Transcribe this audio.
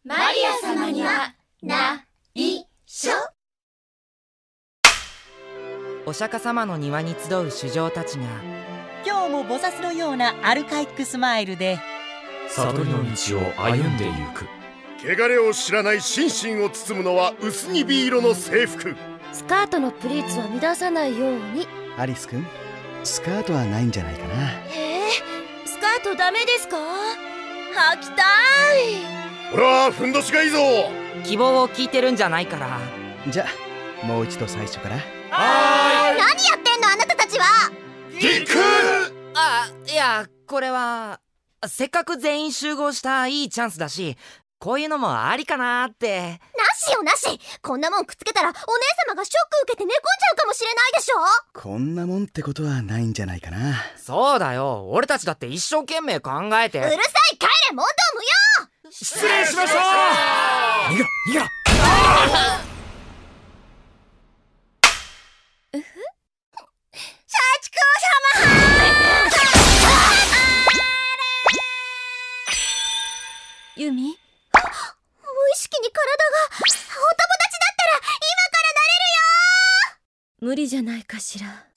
マリア様には内緒。 お釈迦様の庭に集う衆生たちが今日も菩薩のようなアルカイックスマイルで悟りの道を歩んでゆく。 汚れを知らない心身を包むのは薄にび色の制服。 スカートのプリーツは乱さないように。 アリス君、スカートはないんじゃないかな。 スカートダメですか？履きたい。 俺はふんどしがいいぞ。 希望を聞いてるんじゃないから。 じゃあもう一度最初から。 何やってんのあなたたちは。 ギク。 いや、これはせっかく全員集合したいいチャンスだし、こういうのもありかなって。 なしよなし。こんなもんくっつけたらお姉様がショック受けて寝込んじゃうかもしれないでしょ。 こんなもんってことはないんじゃないかな。 そうだよ、俺たちだって一生懸命考えて。 うるさい、帰れ、問答無用。 失礼しました。 逃げろ逃げろ。 幸子様。ユミ、無意識に体が。お友達だったら今からなれるよ。無理じゃないかしら。